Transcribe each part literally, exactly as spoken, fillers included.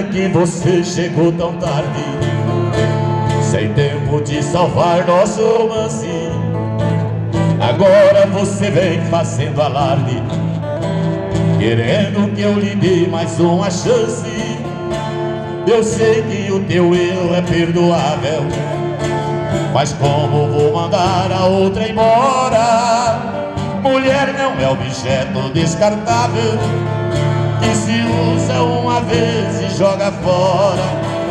pena que você chegou tão tarde, sem tempo de salvar nosso romance. Agora você vem fazendo alarde, querendo que eu lhe dê mais uma chance. Eu sei que o teu erro é perdoável, mas como vou mandar a outra embora? Mulher não é objeto descartável, que se usa uma vez e joga fora.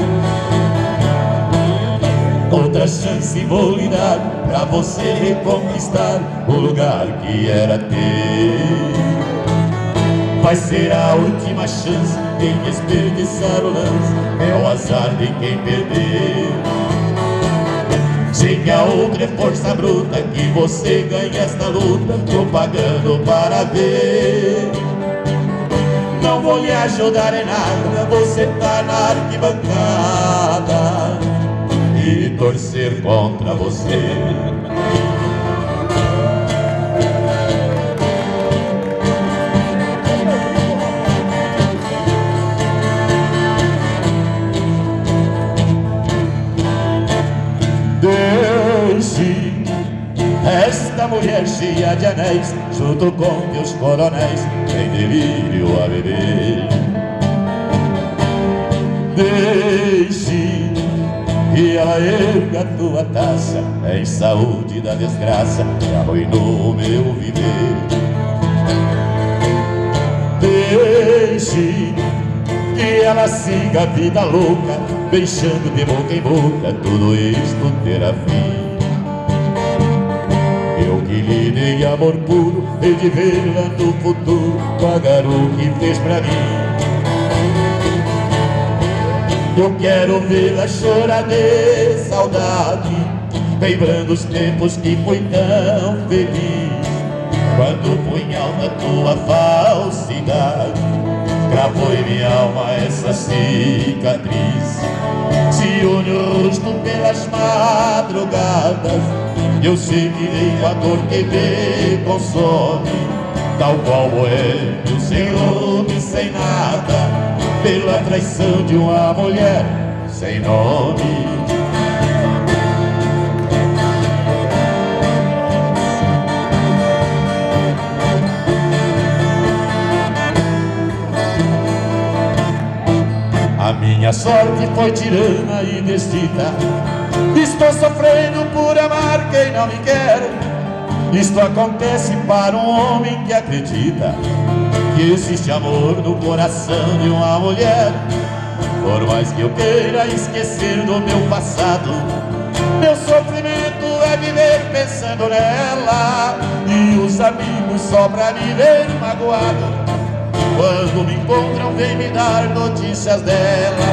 Outra chance vou lhe dar, pra você reconquistar o lugar que era teu. Vai ser a última chance, quem desperdiçar o lance é o azar de quem perdeu. Sei que a outra é força bruta, que você ganha esta luta, tô pagando para ver. Não vou lhe ajudar em nada, você tá na arquibancada e torcer contra você. Deixe esta mulher cheia de anéis, junto com teus coronéis, em delírio a beber. Deixe que ela erga tua taça, em saúde da desgraça que arruinou o meu viver. Deixe que ela siga a vida louca, beijando de boca em boca, tudo isto terá fim. Eu que lhe dei amor puro, hei de ver lá no futuro pagar o que fez pra mim. Eu quero vê-la chorar de saudade, lembrando os tempos que fui tão feliz, quando o punhal da tua falsidade gravou em minha alma essa cicatriz. Se une o rosto pelas madrugadas, eu sei que nem a dor que me consome, tal qual boêmio sem nome, sem nada, pela traição de uma mulher sem nome. A minha sorte foi tirana e desdita, estou sofrendo por amar quem não me quer. Isto acontece para um homem que acredita que existe amor no coração de uma mulher. Por mais que eu queira esquecer do meu passado, meu sofrimento é viver pensando nela, e os amigos só pra me ver magoado, quando me encontram vem me dar notícias dela.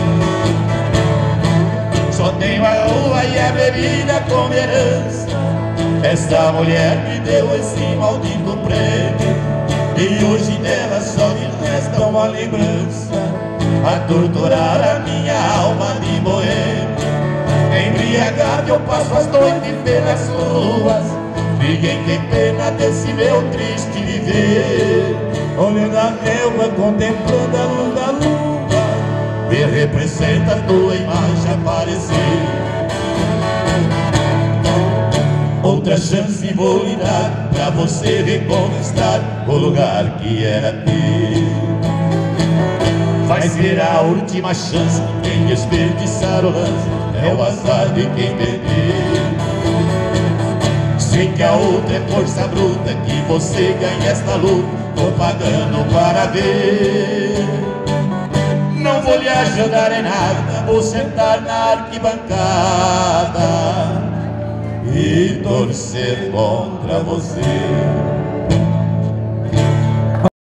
Só tenho a rua e a bebida como herança, esta mulher me deu esse maldito prêmio, e hoje dela só me resta uma lembrança, a torturar a minha alma de boêmio. Embriagado eu passo as noites pelas ruas, ninguém tem pena desse meu triste viver. Olhando a relva, contemplando a luz da lua, me representa a tua imagem aparecer. Outra chance vou lhe dar, pra você reconquistar o lugar que era teu. Vai ser a última chance, quem desperdiçar o lance é o azar de quem perder. Sei que a outra é força bruta, que você ganha esta luta, tô pagando para ver. Não vou lhe ajudar em nada, vou sentar na arquibancada e torcer contra você.